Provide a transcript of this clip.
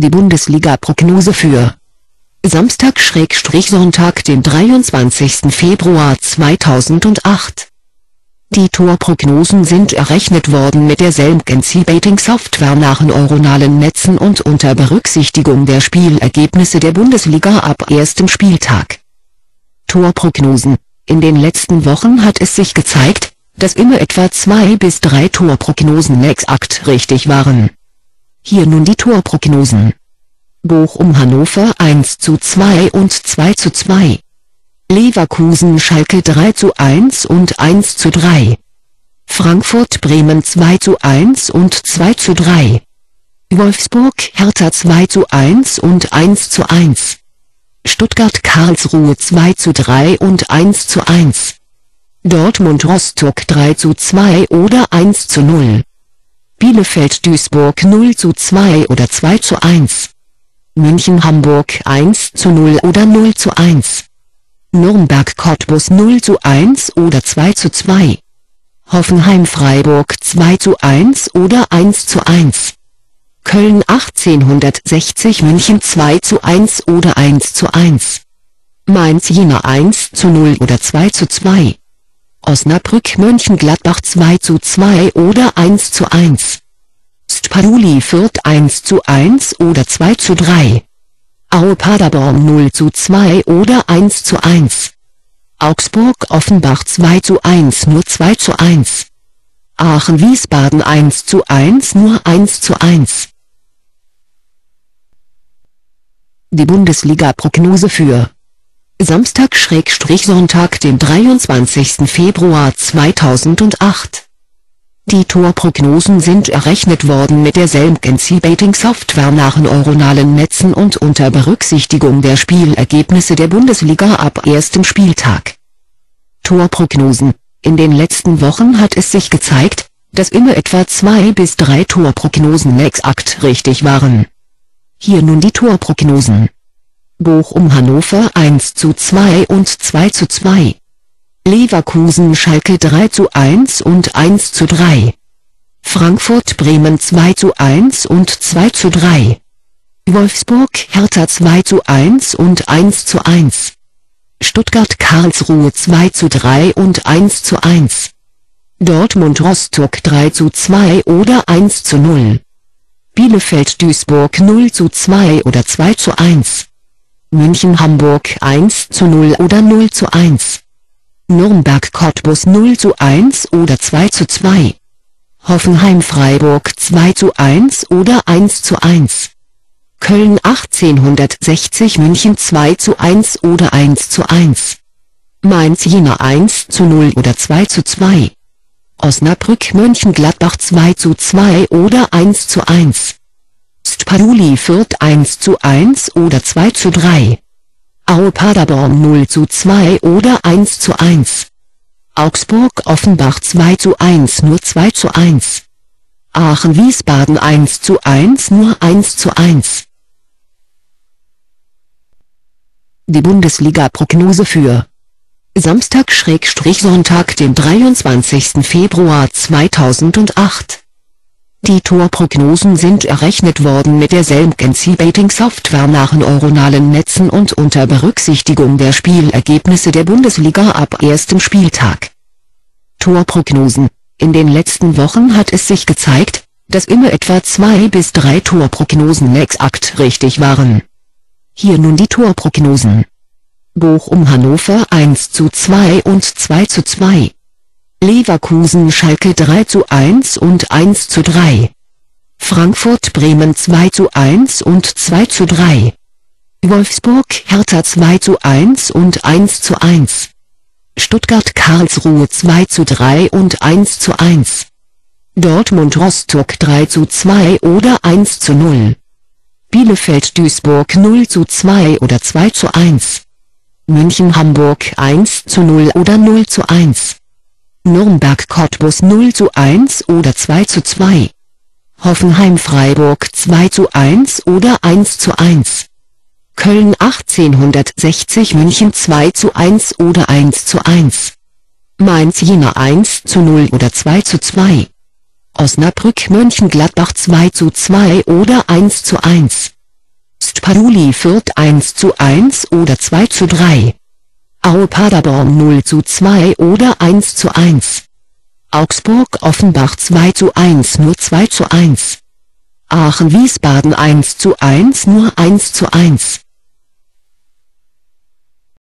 Die Bundesliga-Prognose für Samstag/Sonntag, den 23. Februar 2008. Die Torprognosen sind errechnet worden mit der Selmgency-Betting-Software nach neuronalen Netzen und unter Berücksichtigung der Spielergebnisse der Bundesliga ab erstem Spieltag. Torprognosen: In den letzten Wochen hat es sich gezeigt, dass immer etwa 2 bis 3 Torprognosen exakt richtig waren. Hier nun die Torprognosen. Bochum-Hannover 1:2 und 2:2. Leverkusen-Schalke 3:1 und 1:3. Frankfurt-Bremen 2:1 und 2:3. Wolfsburg-Hertha 2:1 und 1:1. Stuttgart-Karlsruhe 2:3 und 1:1. Dortmund-Rostock 3:2 oder 1:0. Bielefeld-Duisburg 0:2 oder 2:1. München-Hamburg 1:0 oder 0:1. Nürnberg-Cottbus 0:1 oder 2:2. Hoffenheim-Freiburg 2:1 oder 1:1. Köln 1860 München 2:1 oder 1:1. Mainz-Jena 1:0 oder 2:2. Osnabrück-Mönchengladbach 2:2 oder 1:1. St. Pauli-Fürth 1:1 oder 2:3. Aue-Paderborn 0:2 oder 1:1. Augsburg-Offenbach 2:1 nur 2:1. Aachen-Wiesbaden 1:1 nur 1:1. Die Bundesliga-Prognose für Samstag/Sonntag, den 23. Februar 2008. Die Torprognosen sind errechnet worden mit der Selmgency-Betting-Software nach neuronalen Netzen und unter Berücksichtigung der Spielergebnisse der Bundesliga ab erstem Spieltag. Torprognosen: In den letzten Wochen hat es sich gezeigt, dass immer etwa 2 bis 3 Torprognosen exakt richtig waren. Hier nun die Torprognosen. Bochum-Hannover 1:2 und 2:2. Leverkusen-Schalke 3:1 und 1:3. Frankfurt-Bremen 2:1 und 2:3. Wolfsburg-Hertha 2:1 und 1:1. Stuttgart-Karlsruhe 2:3 und 1:1. Dortmund-Rostock 3:2 oder 1:0. Bielefeld-Duisburg 0:2 oder 2:1. München-Hamburg 1:0 oder 0:1. Nürnberg-Cottbus 0:1 oder 2:2. Hoffenheim-Freiburg 2:1 oder 1:1. Köln 1860 München 2:1 oder 1:1. Mainz-Jena 1:0 oder 2:2. Osnabrück-Mönchengladbach 2:2 oder 1:1. St. Pauli-Fürth 1:1 oder 2:3. Aue-Paderborn 0:2 oder 1:1. Augsburg-Offenbach 2:1 nur 2:1. Aachen-Wiesbaden 1:1 nur 1:1. Die Bundesliga-Prognose für Samstag/Sonntag, den 23. Februar 2008. Die Torprognosen sind errechnet worden mit der Selmgency-Betting-Software nach neuronalen Netzen und unter Berücksichtigung der Spielergebnisse der Bundesliga ab erstem Spieltag. Torprognosen: In den letzten Wochen hat es sich gezeigt, dass immer etwa 2 bis 3 Torprognosen exakt richtig waren. Hier nun die Torprognosen. Bochum-Hannover 1:2 und 2:2. Leverkusen-Schalke 3:1 und 1:3. Frankfurt-Bremen 2:1 und 2:3. Wolfsburg-Hertha 2:1 und 1:1. Stuttgart-Karlsruhe 2:3 und 1:1. Dortmund-Rostock 3:2 oder 1:0. Bielefeld-Duisburg 0:2 oder 2:1. München-Hamburg 1:0 oder 0:1. Nürnberg-Cottbus 0:1 oder 2:2. Hoffenheim-Freiburg 2:1 oder 1:1. Köln 1860 München 2:1 oder 1:1. Mainz-Jena 1:0 oder 2:2. Osnabrück-Mönchengladbach 2:2 oder 1:1. Pauli Fürth 1:1 oder 2:3. Aue Paderborn 0:2 oder 1:1. Augsburg Offenbach 2:1 nur 2:1. Aachen Wiesbaden 1:1 nur 1:1.